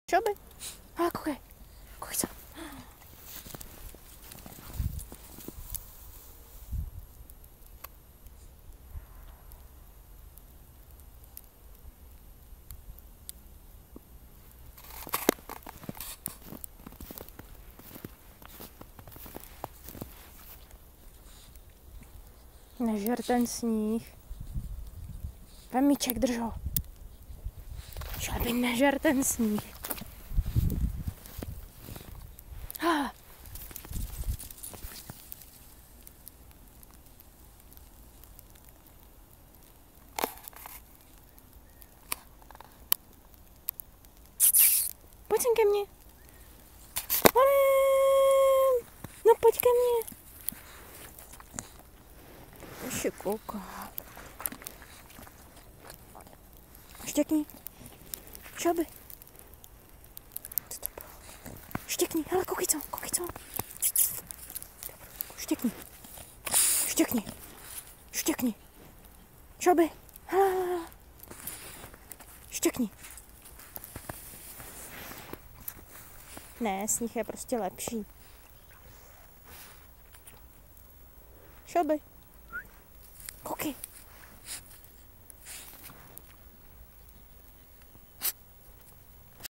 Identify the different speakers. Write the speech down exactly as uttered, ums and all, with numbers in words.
Speaker 1: Šoby. A koukej. Koukej co. Nežer ten sníh. Vem míček, drž ho. Šoby, nežer ten sníh. Ah. Pojď sem ke mně. Onem. No pojď ke mně. Ještě kouká. Štěkni. Šoby. Co to bylo? Štěkni, hele, koukej co, koukej co. Štěkni. Štěkni. Štěkni. Šoby. Hele, hele, hele. Štěkni. Ne, sníh je prostě lepší. Šoby. Koukej.